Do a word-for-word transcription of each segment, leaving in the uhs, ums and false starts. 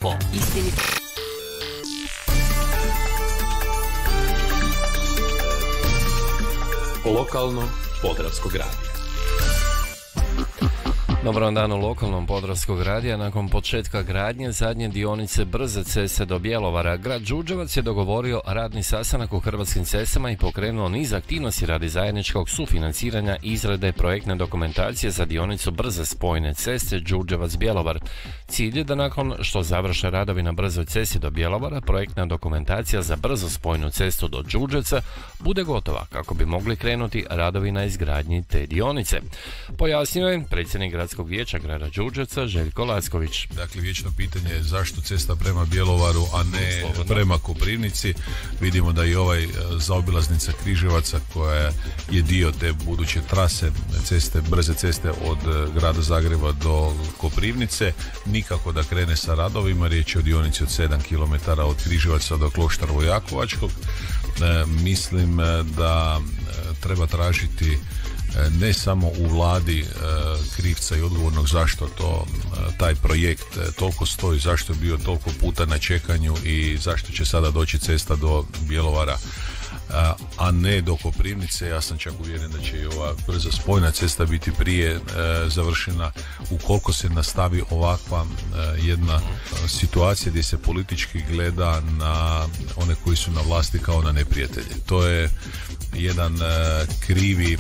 Po istini. Lokalno Podravskog radija. Dobar dan u lokalnom Podravskog radija. Nakon početka gradnje zadnje dionice brze ceste do Bjelovara, grad Đurđevac je dogovorio radni sastanak u Hrvatskim cestama i pokrenuo niz aktivnosti radi zajedničkog sufinanciranja izrade projektne dokumentacije za dionicu brze spojne ceste Đurđevac-Bjelovar. Cilj je da nakon što završe radovi na brzoj cesti do Bjelovara, projektna dokumentacija za brzo spojnu cestu do Đurđevca bude gotova kako bi mogli krenuti radovi na izgradnji te dionice. Pojasnio je predsjednik gradskog vijeća grada Đurđevca Željko Lacković. Dakle, vječno pitanje je zašto cesta prema Bjelovaru, a ne Slobodno. prema Koprivnici. Vidimo da i ovaj zaobilaznica Križevaca, koja je dio te buduće trase ceste, brze ceste od grada Zagreba do Koprivnice, nikako da krene sa radovima. Riječ je o dionici od sedam kilometara od Križevaca do Kloštra Vojakovačkog. E, mislim da treba tražiti ne samo u vladi e, krivca i odgovornog zašto to e, taj projekt e, toliko stoji, zašto je bio toliko puta na čekanju i zašto će sada doći cesta do Bjelovara, a, a ne do Koprivnice. Ja sam čak uvjeren da će i ova brza spojna cesta biti prije e, završena, ukoliko se nastavi ovakva e, jedna situacija gdje se politički gleda na one koji su na vlasti kao na neprijatelje. To je jedan uh, krivi uh,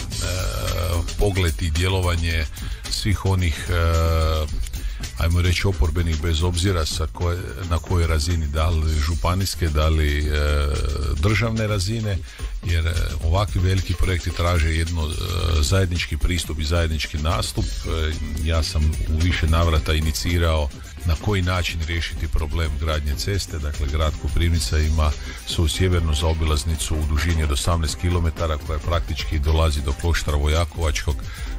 pogled i djelovanje svih onih uh, ajmo reći oporbenih, bez obzira sa koje, na kojoj razini, da li županijske, da li e, državne razine, jer e, ovakvi veliki projekti traže jedno e, zajednički pristup i zajednički nastup. E, ja sam u više navrata inicirao na koji način riješiti problem gradnje ceste. Dakle, grad Koprivnica ima svoju sjevernu zaobilaznicu u dužini od osamnaest kilometara koja praktički dolazi do Kloštra Vojakovačkog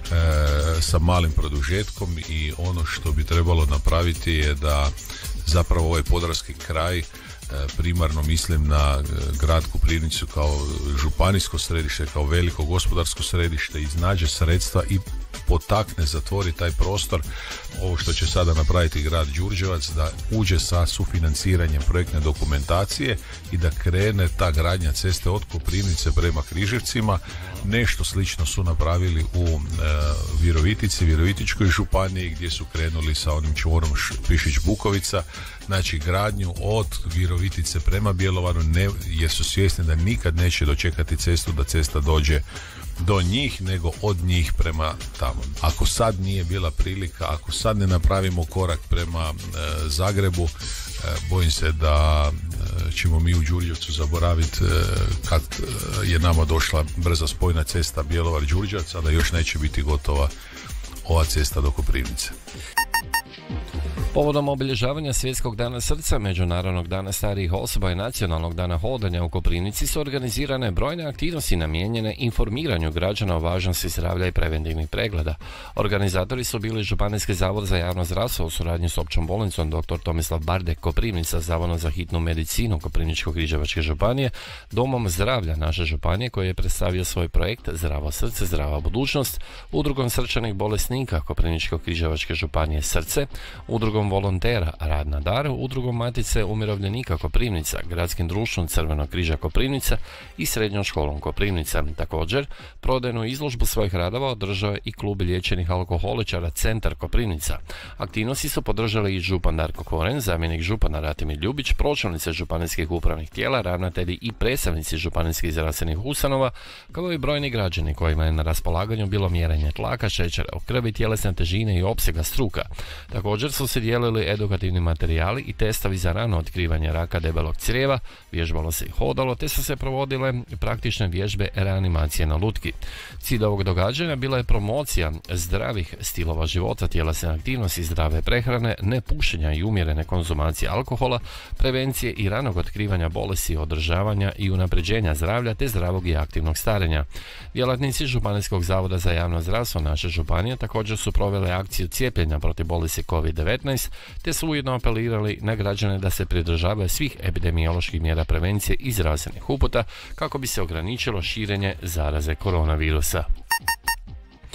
e, sa malim produžetkom, i ono što bi trebalo napraviti je da zapravo ovaj podravski kraj, primarno mislim na grad Koprivnicu kao županijsko središte, kao veliko gospodarsko središte, iznađe sredstva i potakne, zatvori taj prostor. Ovo što će sada napraviti grad Đurđevac, da uđe sa sufinanciranjem projektne dokumentacije i da krene ta gradnja ceste od Koprivnice prema Križevcima. Nešto slično su napravili u e, Virovitici, Virovitičkoj županiji, gdje su krenuli sa onim čvorom Pišić-Bukovica. Znači, gradnju od Virovitice prema Bjelovaru, ne, jer su svjesni da nikad neće dočekati cestu, da cesta dođe do njih, nego od njih prema tamo. Ako sad nije bila prilika, ako sad ne napravimo korak prema e, Zagrebu, e, bojim se da e, ćemo mi u Đurđevcu zaboraviti e, kad e, je nama došla brza spojna cesta Bjelovar-Đurđevac, a da još neće biti gotova ova cesta do Koprivnice. Povodom obilježavanja Svjetskog dana srca, Međunarodnog dana starijih osoba i Nacionalnog dana hodanja u Koprivnici su organizirane brojne aktivnosti namijenjene informiranju građana o važnosti zdravlja i preventivnih pregleda. Organizatori su bili Županijski zavod za javno zdravstvo u suradnji s Općom bolnicom doktor Tomislav Bardek Koprivnica, Zavodom za hitnu medicinu Koprivničko-križevačke županije, Domom zdravlja naše županije koji je predstavio svoj projekt Zdravo srce, zdrava budućnost, Udrugom srčanih bolesnika Koprivničko-križevačke županije Srce, Udrugom volontera Rad na dar, Udrugom Matice umirovljenika Koprivnica, Gradskim društvom Crvenog križa Koprivnica i Srednjom školom Koprivnica. Također, prodajnu izložbu svojih radova održao je i klub liječenih alkoholičara Centar Koprivnica. Aktivnosti su podržali i župan Darko Koren, zamjenik župana Ratimir Ljubić, pročelnice županijskih upravnih tijela, ravnatelji i predstavnici županijskih zdravstvenih ustanova, kao i brojni građani kojima je na raspolaganju bilo mjerenje tlaka, šećera u krvi, tjelesne težine i opsega struka. Također su se dijelili edukativni materijali i testovi za rano otkrivanje raka debelog crijeva, vježbalo se i hodalo, te su se provodile praktične vježbe reanimacije na lutki. Cilj ovog događanja bila je promocija zdravih stilova života, tjelesne aktivnosti, zdrave prehrane, nepušenja i umjerene konzumacije alkohola, prevencije i ranog otkrivanja bolesti, održavanja i unapređenja zdravlja te zdravog i aktivnog starenja. Djelatnici Županijskog zavoda za javno zdravstvo naše županije također su provele akciju cijepljenja protiv bolesti kovid devetnaest, te su ujedno apelirali na građane da se pridržavaju svih epidemioloških mjera prevencije i zdravstvenih uputa kako bi se ograničilo širenje zaraze koronavirusa.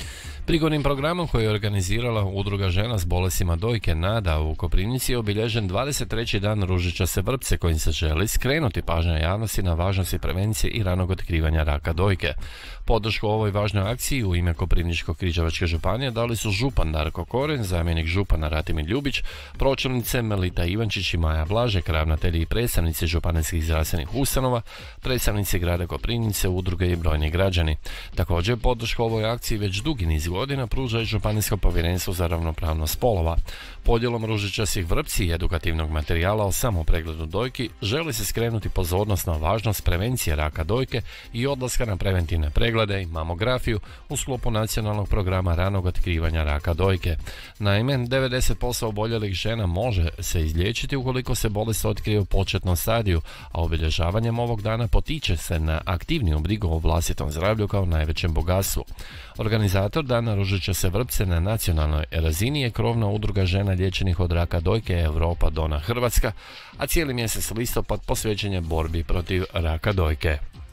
Prigodnim programom koji je organizirala Udruga žena s bolestima dojke Nada u Koprivnici je obilježen dvadeset treći dan ružičaste vrpce kojim se želi skrenuti pažnja javnosti na važnosti prevencije i ranog otkrivanja raka dojke. Podršku ovoj važnoj akciji u ime Koprivničko-križevačke županije dali su župan Darko Koren, zamjenik župana Ratimir Ljubić, pročelnice Melita Ivančić i Maja Blažek, ravnatelji i predstavnici županijskih zdravstvenih ustanova, predstavnici grada Koprivnice, udruge i brojni građani. Također podršku ovoj akciji već dugi niz godina pruža i Županijsko povjerenstvo za ravnopravnost spolova. Podjelom ružičastih vrpci i edukativnog materijala o samopregledu dojki želi se skrenuti pozornost na važnost prevencije raka dojke i odlaska na preventivne preglede i mamografiju u sklopu nacionalnog programa ranog otkrivanja raka dojke. Naime, devedeset posto oboljelih žena može se izliječiti ukoliko se bolest otkrije u početnom stadiju, a obilježavanjem ovog dana potiče se na aktivniju brigu o vlastitom zdravlju kao najvećem bogatstvu. Organizator Dana ružičaste vrpce na nacionalnoj razini je krovna udruga žena liječenih od raka dojke Europa Dona Hrvatska, a cijeli mjesec listopad posvećen je borbi protiv raka dojke.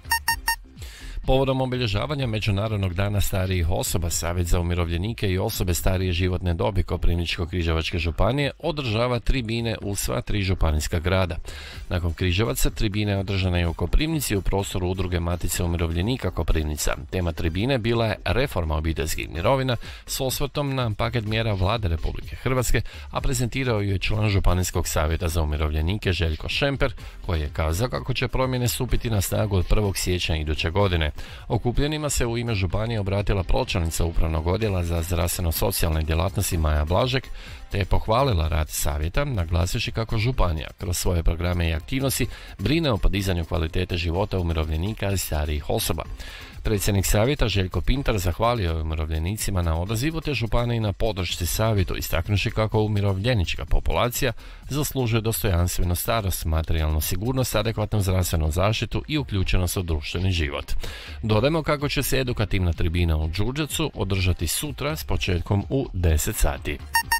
Povodom obilježavanja Međunarodnog dana starijih osoba, Savjet za umirovljenike i osobe starije životne dobi Koprivničko-križevačke županije održava tribine u sva tri županijska grada. Nakon Križevaca, tribine je održana i u Koprivnici u prostoru udruge Matice umirovljenika Koprivnica. Tema tribine bila je reforma obiteljskih mirovina s osvrtom na paket mjera Vlade Republike Hrvatske, a prezentirao ju je član Županijskog savjeta za umirovljenike Željko Šemper, koji je kazao kako će promjene stupiti na snagu od prvog siječnja iduće godine. Okupljenima se u ime županije obratila pročelnica Upravnog odjela za zdravstveno-socijalne djelatnosti Maja Blažek, te je pohvalila rad savjeta, naglasivši kako županija kroz svoje programe i aktivnosti brine o podizanju kvalitete života umirovljenika i starijih osoba. Predsjednik savjeta Željko Pintar zahvalio je umirovljenicima na odazivu te županiji na podršci savjetu, istaknuši kako umirovljenička populacija zaslužuje dostojanstvenu starost, materijalnu sigurnost, adekvatnu zdravstvenu zaštitu i uključenost u društveni život. Dodajmo kako će se edukativna tribina u Đurđevcu održati sutra s početkom u deset sati.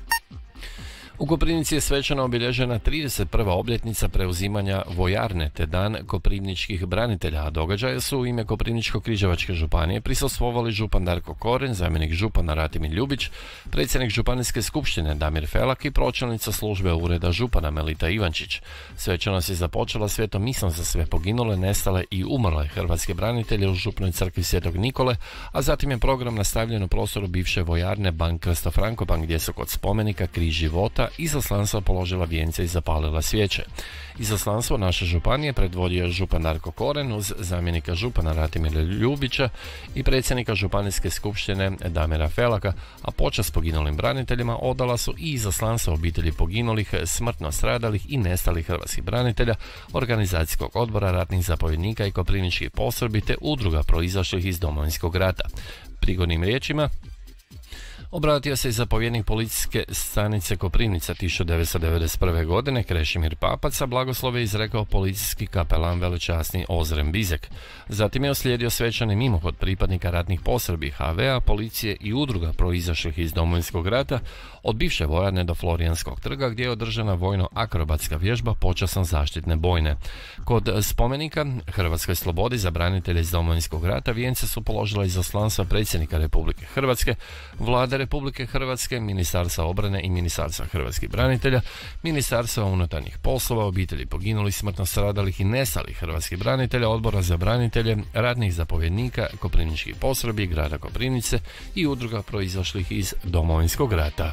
U Koprivnici je svečano obilježena trideset prva obljetnica preuzimanja vojarne te dan koprivničkih branitelja, a događaje su u ime Koprivničko-križevačke županije prisustvovali župan Darko Koren, zamjenik župana Ratimir Ljubić, predsjednik županijske skupštine Damir Felak i pročelnica službe ureda župana Melita Ivančić. Svečanost je započela svetom misom za sve poginule, nestale i umrle hrvatske branitelje u župnoj crkvi Svetog Nikole, a zatim je program nastavljen u prostoru bivše vojarne Ban Krsto Frankopan, gdje su kod spomenika Križ života izaslanstvo položila vijence i zapalila svijeće. Izaslanstvo naše županije predvodio je župan Darko Koren uz zamjenika župana Ratimira Ljubića i predsjednika županijske skupštine Damira Felaka, a počast poginulim braniteljima odala su i izaslanstvo obitelji poginulih, smrtno stradalih i nestalih hrvatskih branitelja, organizacijskog odbora ratnih zapovjednika i koprivničkih postrojbi te udruga proizašlih iz Domovinskog rata. Prigodnim riječima obratio se i zapovjednik policijske stanice Koprivnica tisuću devetsto devedeset prve. godine Krešimir Papac, a blagoslove izrekao policijski kapelan velečasni Ozren Bizek. Zatim je uslijedio svečani mimohod pripadnika ratnih postrojbi ha ve a, policije i udruga proizašlih iz Domovinskog rata od bivše vojarne do Florijanskog trga, gdje je održana vojno-akrobatska vježba počasno zaštitne bojne. Kod spomenika Hrvatskoj slobodi za branitelje iz Domovinskog rata vijence su položila izaslanstva predsjednika Republike Hrvatske, Vlade Republike Hrvatske, Ministarstva obrane i Ministarstva hrvatskih branitelja, Ministarstva unutarnjih poslova, obitelji poginulih, smrtno stradalih i nestalih hrvatskih branitelja, Odbora za branitelje, ratnih zapovjednika, koprivničkih postrojbi, grada Koprivnice i udruga proizašlih iz Domovinskog rata.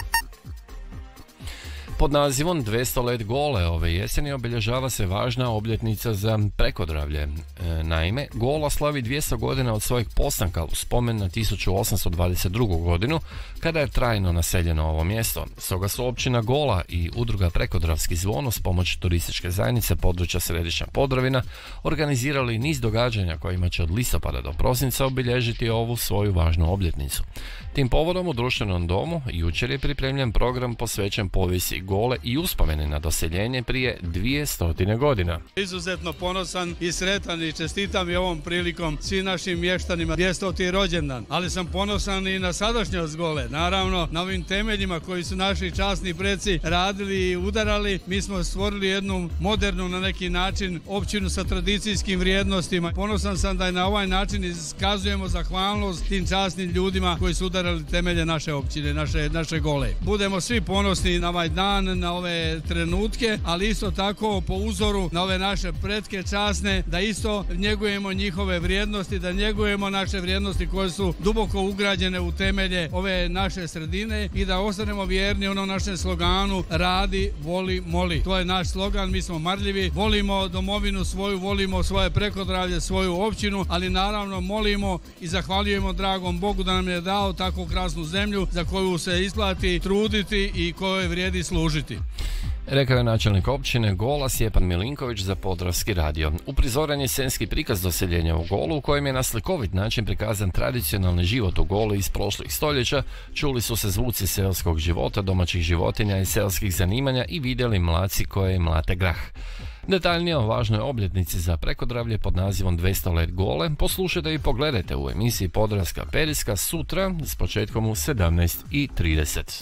Pod nazivom dvjesto let Gole ove jeseni obilježava se važna obljetnica za Prekodravlje. E, naime, Gola slavi dvjesto godina od svojeg postanka u spomen na tisuću osamsto dvadeset drugu. godinu, kada je trajno naseljeno ovo mjesto. Stoga su općina Gola i udruga Prekodravski zvon s pomoć turističke zajednice područja Središnja Podravina organizirali niz događanja kojima će od listopada do prosinca obilježiti ovu svoju važnu obljetnicu. Tim povodom u društvenom domu jučer je pripremljen program posvećen povijesti Gole i uspomene na doseljenje prije dvjesto godina. Izuzetno ponosan i sretan i čestitam i ovom prilikom svim našim mještanima dvjestoti rođendan, ali sam ponosan i na sadašnjost Gole. Naravno, na ovim temeljima koji su naši časni preci radili i udarali, mi smo stvorili jednu modernu na neki način općinu sa tradicijskim vrijednostima. Ponosan sam da je na ovaj način iskazujemo zahvalnost tim časnim ljudima koji su udarali udarali temelje naše općine, naše, naše Gole. Budemo svi ponosni na ovaj dan, na ove trenutke, ali isto tako po uzoru na ove naše pretke časne, da isto njegujemo njihove vrijednosti, da njegujemo naše vrijednosti koje su duboko ugrađene u temelje ove naše sredine i da ostanemo vjerni onom našem sloganu radi, voli, moli. To je naš slogan, mi smo marljivi, volimo domovinu svoju, volimo svoje Prekodravlje, svoju općinu, ali naravno molimo i zahvaljujemo dragom Bogu da nam je dao takvu krasnu zemlju za koju se isplati truditi i kojoj vrijedi služiti. Rekao je načelnik općine Gola Stjepan Milinković za Podravski radio. Uprizoren je scenski prikaz doseljenja u Golu u kojem je na slikovit način prikazan tradicionalni život u Goli iz prošlih stoljeća, čuli su se zvuci seoskog života, domaćih životinja i seoskih zanimanja i vidjeli mladci koje mlate grah. Detaljnije o važnoj obljetnici za Prekodravlje pod nazivom dvjesto let Gole poslušajte i pogledajte u emisiji Podravska periska sutra s početkom u sedamnaest i trideset.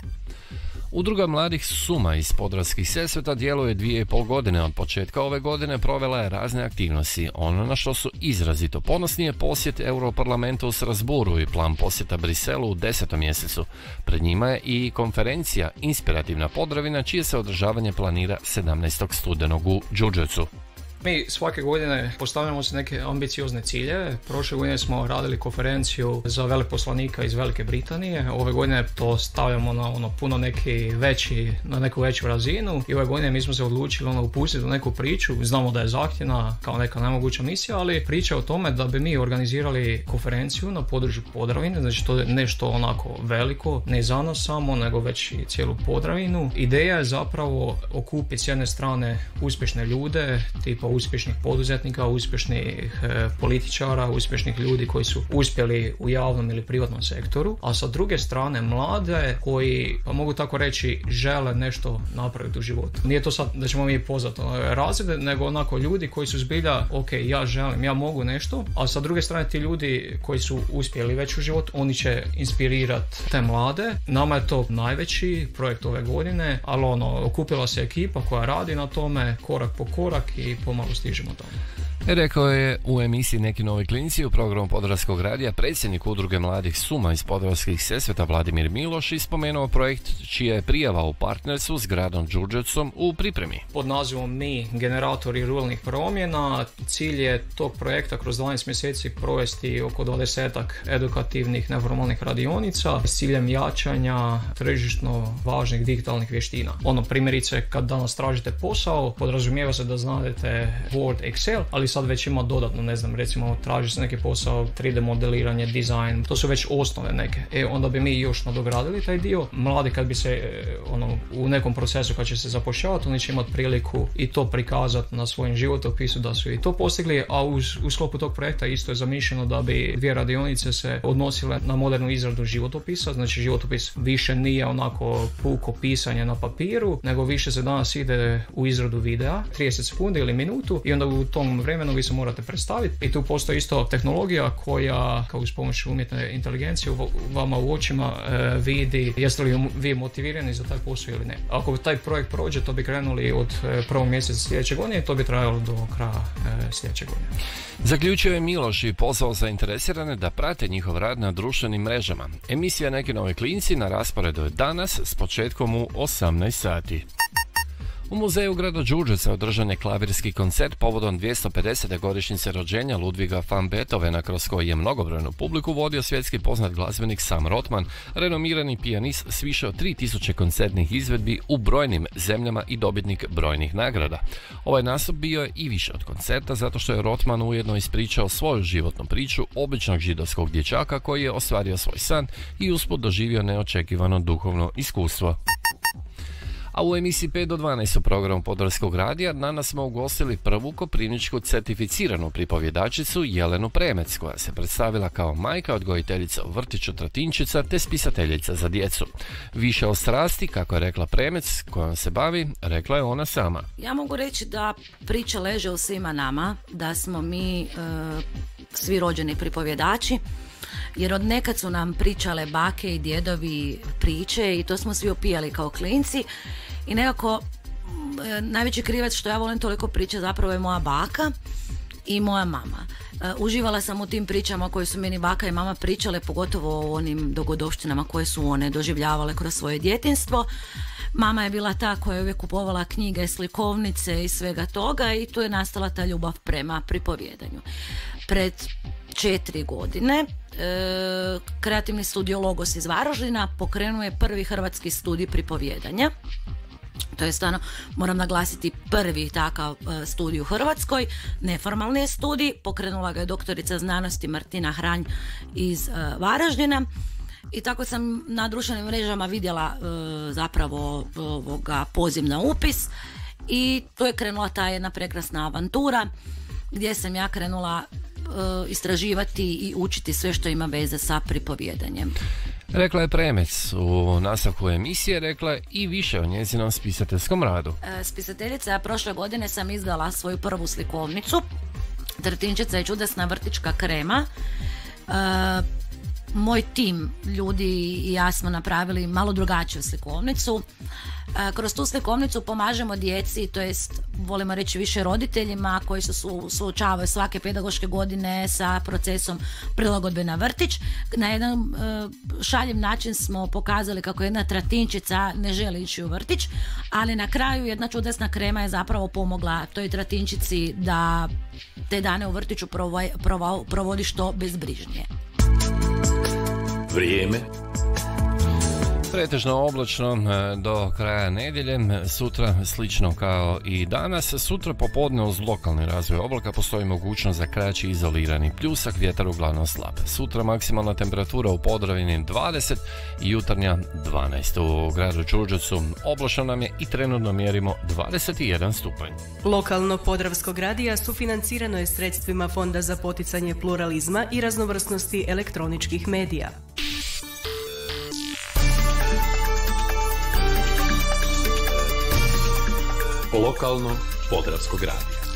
Udruga mladih Suma iz Podravskih Sesveta djeluje dvije i pol godine. Od početka ove godine provela je razne aktivnosti. Ono na što su izrazito ponosni je posjet Europarlamentu u Strasbourgu i plan posjeta Briselu u desetom mjesecu. Pred njima je i konferencija Inspirativna Podravina, čije se održavanje planira sedamnaestog studenog u Đurđevcu. Mi svake godine postavljamo se neke ambiciozne ciljeve. Prošle godine smo radili konferenciju za veleposlanika iz Velike Britanije. Ove godine to stavljamo na ono puno neki veći, na neku veću razinu. I ove godine mi smo se odlučili ono upustiti u neku priču. Znamo da je zahtjevna kao neka nemoguća misija, ali priča o tome da bi mi organizirali konferenciju na području Podravine. Znači to je nešto onako veliko, ne za nas samo, nego već i cijelu Podravinu. Ideja je zapravo okupiti s jedne strane uspješne ljude, tipa uspješnih poduzetnika, uspješnih e, političara, uspješnih ljudi koji su uspjeli u javnom ili privatnom sektoru, a sa druge strane mlade koji, pa mogu tako reći, žele nešto napraviti u životu. Nije to sad da ćemo mi pozvati razrede, nego onako ljudi koji su zbilja, ok, ja želim, ja mogu nešto, a sa druge strane ti ljudi koji su uspjeli već u životu, oni će inspirirati te mlade. Nama je to najveći projekt ove godine, ali ono, okupila se ekipa koja radi na tome korak po korak i pomalo stižemo tamo. Rekao je u emisiji Neki novi klinci u programu Podravskog radija predsjednik udruge mladih Suma iz Podravskih Sesveta Vladimir Miloš i spomenuo projekt čija je prijava u partnerstvu s gradom Đurđevcom u pripremi. Pod nazivom Mi, generatori ruralnih promjena, cilj je tog projekta kroz dvanaest mjeseci provesti oko dvadesetak edukativnih neformalnih radionica s ciljem jačanja tržišno važnih digitalnih vještina. Ono, primjerice, kad danas tražite posao, podrazumijeva se da znate Word, Excel, ali sad već ima dodatno, ne znam, recimo traži se neki posao, tri D modeliranje, dizajn, to su već osnove neke. E, onda bi mi još nadogradili taj dio. Mladi kad bi se, ono, u nekom procesu kad će se zapošljavati, oni će imati priliku i to prikazati na svojim životopisu da su i to postigli, a uz, u sklopu tog projekta isto je zamišljeno da bi dvije radionice se odnosile na modernu izradu životopisa, znači životopis više nije onako puko pisanje na papiru, nego više se danas ide u izradu videa, trideset sekundi ili minutu, i onda u tom vremenu vi se morate predstaviti i tu postoji isto tehnologija koja kao uz pomoć umjetne inteligencije vama u očima e, vidi jeste li vi motivirani za taj posao ili ne. Ako taj projekt prođe, to bi krenuli od e, prvog mjeseca sljedeće godine i to bi trajalo do kraja e, sljedeće godine. Zaključio je Miloš i pozvao zainteresirane da prate njihov rad na društvenim mrežama. Emisija Neki novi klinci na rasporedu je danas s početkom u osamnaest sati. U muzeju grada Đurđevca održan je klavirski koncert povodom dvjesto pedesete godišnjice rođenja Ludviga van Beethovena, kroz koji je mnogobrojnu publiku vodio svjetski poznat glazbenik Sam Rotman, renomirani pijanist s više od tri tisuće koncertnih izvedbi u brojnim zemljama i dobitnik brojnih nagrada. Ovaj nastup bio je i više od koncerta zato što je Rotman ujedno ispričao svoju životnu priču običnog židovskog dječaka koji je ostvario svoj san i usput doživio neočekivano duhovno iskustvo. A u emisiji pet do dvanaest u programu Podravskog radija danas smo ugostili prvu koprivničku certificiranu pripovjedačicu Jelenu Premec, koja se predstavila kao majka, odgojiteljica u vrtiću Tratinčica te spisateljica za djecu. Više o strasti, kako je rekla Premec, kojom se bavi, rekla je ona sama. Ja mogu reći da priča leže u svima nama, da smo mi e, svi rođeni pripovjedači, jer od nekad su nam pričale bake i djedovi priče i to smo svi opijali kao klinci i nekako e, najveći krivac što ja volim toliko priče zapravo je moja baka i moja mama. Uživala sam u tim pričama koje su meni baka i mama pričale, pogotovo o onim dogodovštinama koje su one doživljavale kroz svoje djetinjstvo. Mama je bila ta koja je uvijek kupovala knjige, slikovnice i svega toga i tu je nastala ta ljubav prema pripovjedanju. Pred četiri godine e, kreativni studio Logos iz Varaždina pokrenuo je prvi hrvatski studij pripovjedanja. To je stvarno, moram naglasiti, prvi takav e, studij u Hrvatskoj, neformalni je studij, pokrenula ga je doktorica znanosti Martina Hranj iz e, Varaždina. I tako sam na društvenim mrežama vidjela e, zapravo ovoga poziv na upis i tu je krenula ta jedna prekrasna avantura gdje sam ja krenula e, istraživati i učiti sve što ima veze sa pripovjedanjem. Rekla je Premec u nastavku emisije, rekla je i više o njezinom spisateljskom radu. E, spisateljica, prošle godine sam izdala svoju prvu slikovnicu, Trtinčica i čudesna vrtićka krema. E, Moj tim ljudi i ja smo napravili malo drugačiju slikovnicu. Kroz tu slikovnicu pomažemo djeci, to jest volimo reći više roditeljima koji se su, suočavaju svake pedagoške godine sa procesom prilagodbe na vrtić. Na jedan šaljiv način smo pokazali kako jedna tratinčica ne želi ići u vrtić, ali na kraju jedna čudesna krema je zapravo pomogla toj tratinčici da te dane u vrtiću provo, provo, provodi što bezbrižnije. Vrijeme. Pretežno oblačno do kraja nedjelje, sutra slično kao i danas. Sutra popodne uz lokalni razvoj oblaka postoji mogućnost za kraći izolirani pljusak, vjetar uglavnom slab. Sutra maksimalna temperatura u Podravini dvadeset i jutarnja dvanaest. U gradu Đurđevcu oblačno nam je i trenutno mjerimo dvadeset jedan stupanj. Lokalno Podravskog radija sufinancirano je sredstvima Fonda za poticanje pluralizma i raznovrsnosti elektroničkih medija. Lokalno Podravskog radija.